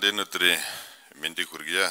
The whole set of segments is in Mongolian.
Танд энэ өдрийн мэндийг хүргье.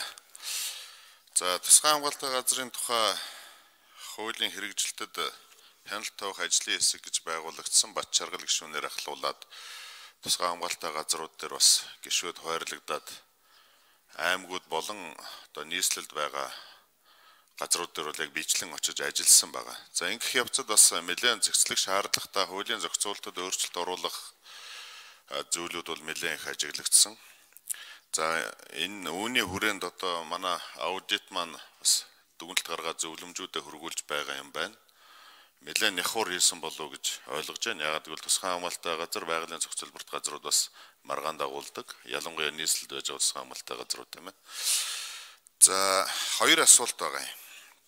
За тусгай хамгаалалтын газрын тухай хуулийн хэрэгжилтэд хяналт тавих ажлын хэсэг гэж байгуулагдсан бат чаргал гишүүнээр ахлуулаад тусгай хамгаалалтын газрууд дээр бас гишүүд хуваарлагдаад аймагуд болон одоо нийслэлд байгаа газрууд дээр бол яг бичлэн очиж ажилласан байгаа. За ингэх явцад бас нэлээд зохицлог шаардлагатай хуулийн зохицуулалтад өөрчлөлт оруулах зүйлүүд бол нэлээд их ажиглагдсан. За энэ үүний хүрээнд одоо манай аудит маань бас дүгнэлт гаргаад зөвлөмжүүдэд хөргүүлж байгаа юм байна. Нэлээд нэхур хийсэн болов уу гэж ойлгож байна. Яагаад гэвэл тусгай хамгаалалтын газар байгалийн зохицолборт газрууд бас маргаан дагуулдаг. Ялангуяа нийслэлд байж байгаа тусгай хамгаалалтын газрууд тийм ээ. За хоёр асуулт байгаа юм.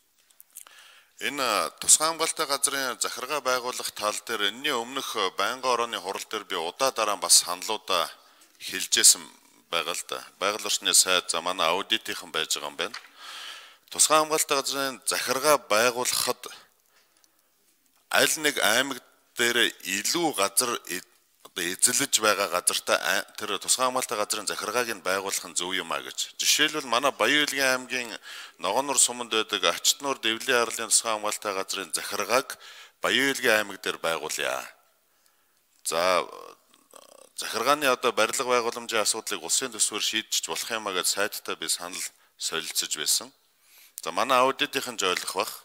Энэ тусгай хамгаалалтын газрын захиргаа байгуулах тал дээр энэний өмнөх байнгын орооны хурал дээр би удаа дараа бас саналуудаа хэлжсэн байгаа л да. Байгаль орчны сайд за манай аудитийнхан байж байгаа юм байна. Тусгай хамгаалалтын газрын захиргаа байгуулахад аль нэг аймаг дээр илүү газар одоо эзэлж байгаа газартаа тэр тусгай хамгаалалтын газрын захиргааг нь байгуулах нь зөв юм а гэж. Жишээлбэл манай Баян-Илгийн аймгийн Ногооннор суманд байдаг Ачтнуур Дэвлийн арлын тусгай хамгаалалтын газрын захиргааг Баян-Илгийн аймаг дээр байгуулъя. За захиргааны одоо барилга байгууламжийн асуудлыг улсын төсвөр шийдэж болох юм а гэж сайттай би санал солилцож байсан. За манай аудитийнхан ч ойлгох бах.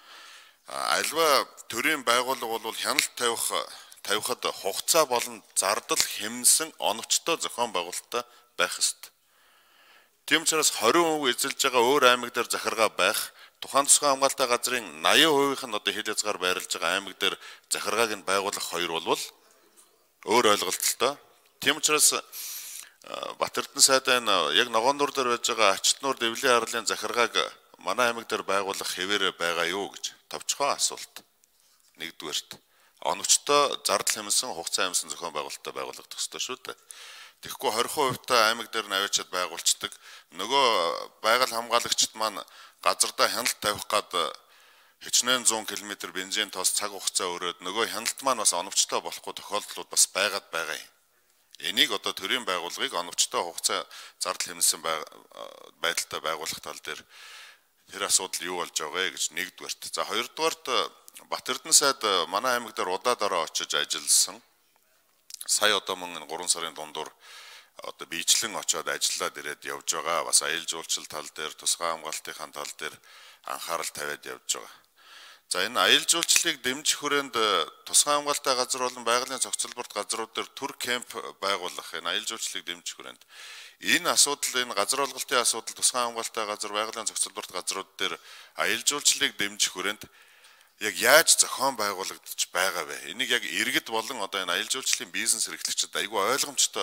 Альва төрийн байгууллага бол хяналт тавихад хугацаа болон зардал хэмнсэн оновчтой зохион байгуулалттай байх ёстой. Тийм учраас 20% эзэлж байгаа өөр аймаг дээр захиргаа байх, тухайн тусгай хамгаалалтын газрын 80% нь одоо хил хязгаар байрлаж байгаа аймаг дээр захиргааг нь байгуулах хоёр бол өөр ойлголттой. Тийм учраас Батэрдэн сайдын яг Ногооннуур дээр байж байгаа Ачтнуур Дэвлийн арлын захиргааг манай аймаг дээр байгуулах хэвээрээ байгаа юу гэж товчхон асуулт. Нэгдүгээрт оновчтой зардал хэмнсэн хугацаа хэмнсэн зохион байгуулалттай байгуулагдах ёстой шүү дээ. Тэгэхгүй 20% та аймаг дээр наваачаад байгуулцдаг. Нөгөө байгаль хамгаалагчид маань газардаа хяналт тавих гад хичнээн 100 км бензин тоос цаг хугацаа өрөөд нөгөө хяналт маань бас оновчтой болохгүй тохиолдлууд бас байгаа юм. Энийг одоо төрийн байгууллагыг оновчтой хугацаа зардал хэмнсэн байдалтай байгуулах тал дээр тэр асуудал юу болж байгаа гэж нэгдүгээрт. За хоёрдугаарт Батэрдэн сайд манай аймаг дээр удаа дараа очиж ажилласан. Сая одоо мөн 3 сарын дундуур одоо биечлэн очиод ажиллаад ирээд явж байгаа. Бас аялал жуулчлал тал дээр тусгай хамгаалтын тал дээр анхаарал тавиад явж байгаа. За энэ аялал жуулчлалыг дэмжих хүрээнд тусгай хамгаалалтын газар болон байгалийн зохицолборт газрууд дээр түр кемп байгуулах энэ аялал жуулчлалыг дэмжих хүрээнд энэ асуудал энэ газар олголтын асуудал тусгай хамгаалалтын газар байгалийн зохицолборт газрууд дээр аялал жуулчлалыг дэмжих хүрээнд яг яаж зохион байгуулагдаж байгаа вэ? Энийг яг иргэд болон одоо энэ аялал жуулчлалын бизнес эрхлэгчид айгүй ойлгомжтой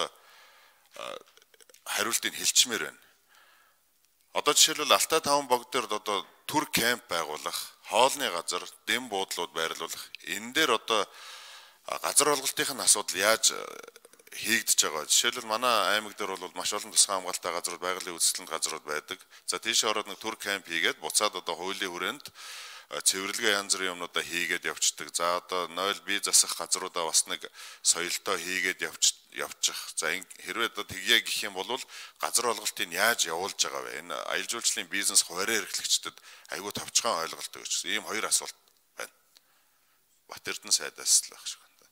хариултыг хэлчмээр байна. Одоо жишээлбэл Алтай 5 богд дээр одоо түр кемп байгуулах, хоолны газар, дэм буудлууд байрлуулах. Энэ дээр одоо газар олголтын асуудал яаж хийгдэж байгаа. Жишээлбэл манай аймаг дээр бол маш олон тусгай хамгаалалтын газрууд, байгалийн үзэсгэлэнт газрууд байдаг. За тийш ороод нэг түр кемп хийгээд буцаад одоо хуулийн хүрээнд цэвэрлэгээ янз бүрийн юмнуудаа хийгээд явцдаг. За одоо 0 бие засах газруудаа бас нэг соёлтой хийгээд явчих. За хэрвээ одоо тэгье гэх юм бол газар олголтыг яаж явуулж байгаа вэ? Энэ аялал жуулчлалын бизнес хуваарь эрхлэгчдэд айгүй товчхон ойлголт өгч. Ийм хоёр асуулт байна. Батэрдэн сайдаас л байх шиг байна.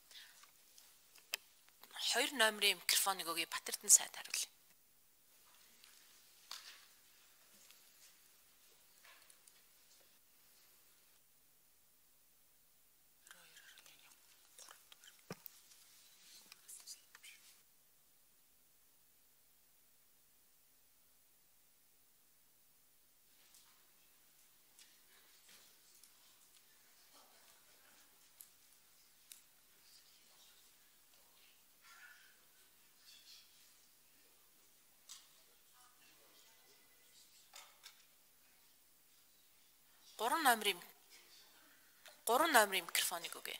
2 номерын микрофоныг өгье, Батэрдэн сайд хариулъя. Гурван номерын микрофоныг өгье.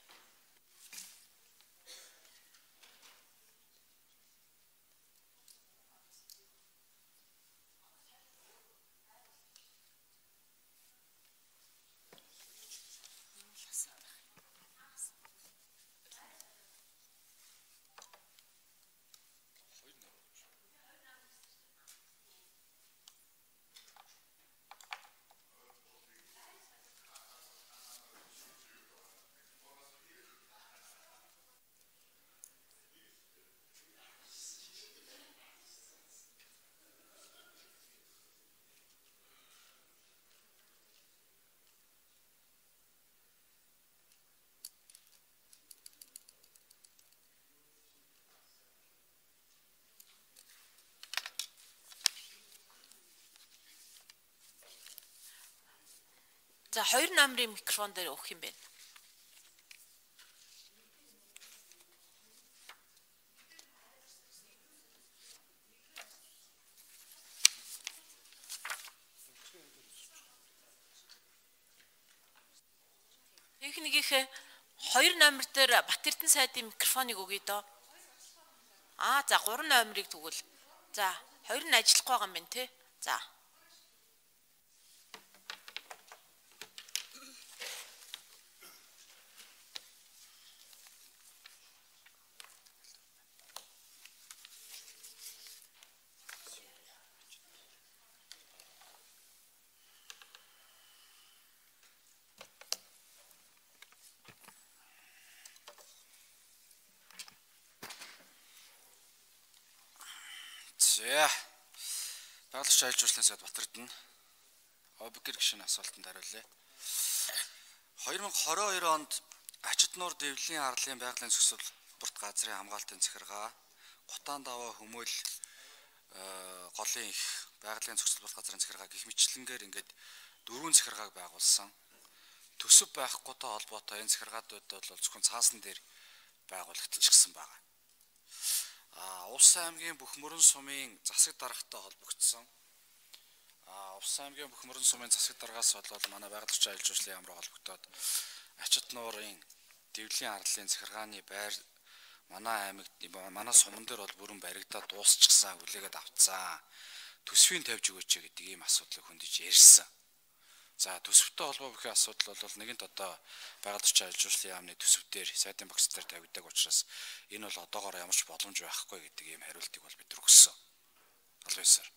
За 2 номерын микрофон дээр өгөх юм бэ. Техникийнхээ 2 номер дээр Батэрдэн сайдын микрофоныг өгье доо. За 3 номерыг тэгвэл. За 2 нь ажиллах байгаа юм байна те. За. За. Байгуулагч аялал жуулчлалын сайд Батэрдэн объект гишүүний асуултанд хариулъя. 2022 онд Ачид нуур дэвлийн арлын байгалийн зохицуулалт газрын хамгаалтын захиргаа, Гутаан даваа хүмүүл голын их байгалийн зохицуулалт газрын захиргаа гэх мэтлэнгээр ингээд 4 захиргааг байгуулсан. Төсөв байхгүйтэй холбоотой энэ захиргаадууд бол зөвхөн цаасан дээр байгуулагдчихсан байна. Улс аймгийн бүх мөрөн сумын засаг даргатай холбогдсон. Улс аймгийн бүх мөрөн сумын засаг даргаас бол манай байгуулагч аялал жуулчлалын яамраа холбогдоод Ачид нуурын дэвлийн арлын захиргааны байр манай аймагт манай суман дээр бол бүрэн баригдаад дуусчихсан, хүлээгээд авцсан. Төсвийг тавьж өгөөч гэдэг ийм асуудлыг хөндөж ярьсан. За төсөвтэй холбоо бүхий асуудал бол нэгэнт одоо байгуулагч аялал жуулчлалын яамны төсөв дээр сайдын багц дээр тавигдаг учраас энэ бол одоогоор ямар ч боломж байхгүй гэдэг ийм хариултыг бол бид өгсөн. Албаасаар.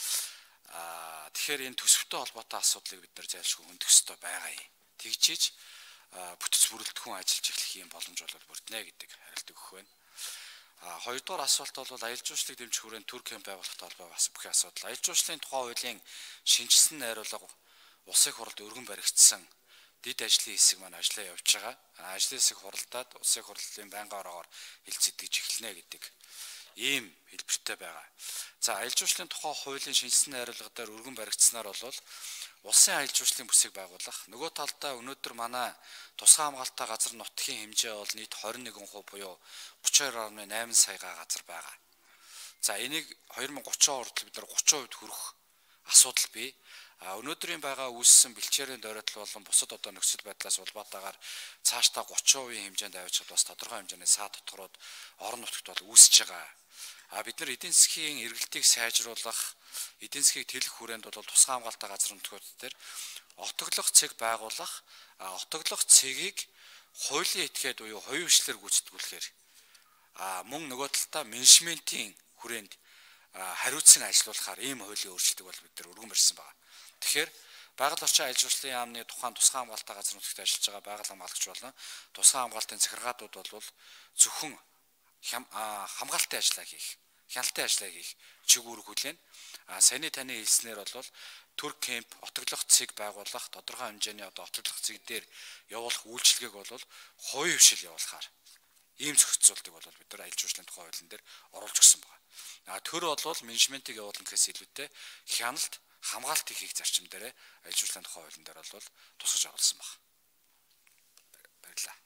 Тэгэхээр энэ төсөвтэй холбоотой асуудлыг бид нар зайлшгүй хөндөх ёстой байгаа юм. Тэгжиж бүтэц бүрэлдэхүүн ажиллаж эхлэх юм боломж бол бүрднэ гэдэг хариултыг өгөх байна. Хоёрдугаар асуулт бол аялал жуулчлалыг дэмжих хүрээнд төр кемп байгуулахтай холбоо бас бүхий асуудал. Аялал жуулчлалын тухай хуулийн шинжилсэн найруулга улсын хурлд өргөн баригдсан дид ажлын хэсэг маань ажиллаа явж байгаа. Ажлын хэсэг хуралдаад улсын хурлын байнгын ороогоор хилцэгдэж эхэлнэ гэдэг ийм хэлбэртэй байгаа. За аялал жуулчлалын тухай хуулийн шинжилсэн найруулга дээр өргөн баригдсанаар бол улсын аялал жуулчлалын бүсийг байгуулах. Нөгөө талдаа өнөөдөр манай тусгай хамгаалалттай газар нутгийн хэмжээ бол нийт 21% буюу 32.8 саяга газар байгаа. За энийг 2030 хүртэл бид нар 30% хүрэх асуудал бий. Өнөөдрийн байгаа үүссэн бэлчээрийн дөрөтл болон бусад одоо нөхцөл байдлаас улбаатаагаар цаашдаа 30% хэмжээнд авчирч бас тодорхой хэмжээний саад дотгорууд орон нутагт бол үүсэж байгаа. Бид нар эдийн засгийн эргэлтийг сайжруулах, эдийн засгийг тэлэх хүрээнд бол тусгай хамгаалалттай газар нутгууд дээр отоглох цэг байгуулах, отоглох цэгийг хуулийн этгээд буюу хувийн хвшлэр гүйцэтгүүлэхээр мөн нөгөө талдаа менежментийн хүрээнд хариуцсан ажиллуулахаар ийм хуулийн өөрчлөлтийг бол бид нар өргөн барьсан байна. Тэгэхээр байгаль орчин аялал жуулчлалын яамны тухайн тусгай хамгаалалттай газар нутагт ажиллаж байгаа байгаль хамгаалагч болон тусгай хамгаалтын захиргаадууд бол зөвхөн хамгаалтын ажиллаа хийх, хяналтын ажиллаа хийх чиглэлээр хүлээн. Саяны таны хэлснээр бол төр кемп, отоглох цэг байгуулах, тодорхой хэмжээний одоо отоглох цэг дээр явуулах үйлчилгээг бол хувийн хвшил явуулахаар ийм зохицуултыг бол бид нар аялал жуулчлалын тухай хуулийн дээр оруулж өгсөн байна. Төр бол менежментийг явуулна гэхээс илүүтэй хяналт, хамгаалт хийх зарчим дээр аялал жуулчлалын тухай хуулийн дээр бол тусгаж агуулсан байна. Баярлалаа.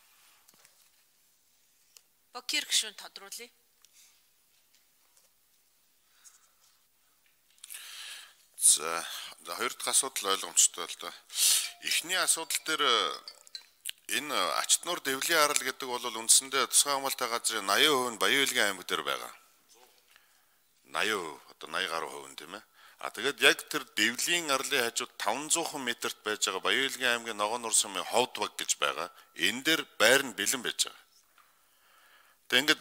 Бокир гишүүн тодруулъя. За хоёр дахь асуудал ойлгомжтой л да. Эхний асуудал дээр энэ Ачид нуур дэвлийн арал гэдэг бол үндсэндээ тусгай хамгаалалттай газрын 80% нь Баян Хөлгийн аймаг дээр байгаа. 80% одоо 80 гаруй хувь тийм ээ. Тэгээд яг тэр дэвлийн арлын хажууд 500 метрт байж байгаа Баян Хөлгийн аймгийн Ногоон нур сумын ховд баг гэж байгаа. Энэ дээр байр нь бэлэн байж байгаа. Тэг ингээд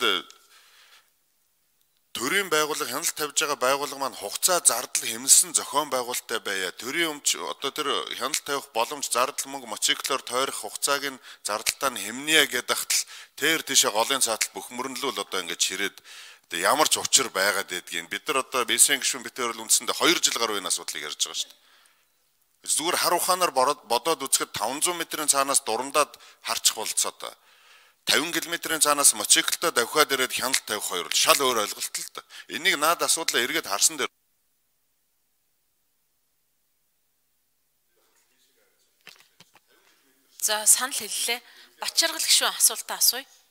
төрийн байгууллага хяналт тавьж байгаа байгууллага маань хугацаа зардал хэмнэлсэн зохион байгуулалттай байя. Төрийн өмч одоо тэр хяналт тавих боломж зардал мөнгө мотоциклоор тойрох хугацааг нь зардалтаа нь хэмнэе гэдэг л тэр тийшээ голын цаатал бүх мөрөнлөл одоо ингээд чирээд ямар ч учир байгаад байдгийг бид нар одоо бисен гишүүн битэрэл үндсэндээ 2 жил гаруй энэ асуудлыг ярьж байгаа шүү дээ. Зүгээр хар ухаанаар бодоод үзэхэд 500 метрийн цаанаас дурандаад харчих болцоод 50 км-ийн цаанаас мотоциклтай давхиад ирээд хяналт тавих хоёр бол шал өөр ойлголт л да. Энийг наад асуудлаа эргээд харсан дээр За санал хэллээ. Бачаргал гишүүн асуултаа асууя.